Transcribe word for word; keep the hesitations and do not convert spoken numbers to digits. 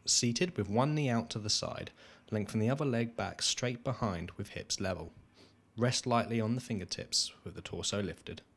seated with one knee out to the side, lengthen the other leg back straight behind with hips level. Rest lightly on the fingertips with the torso lifted.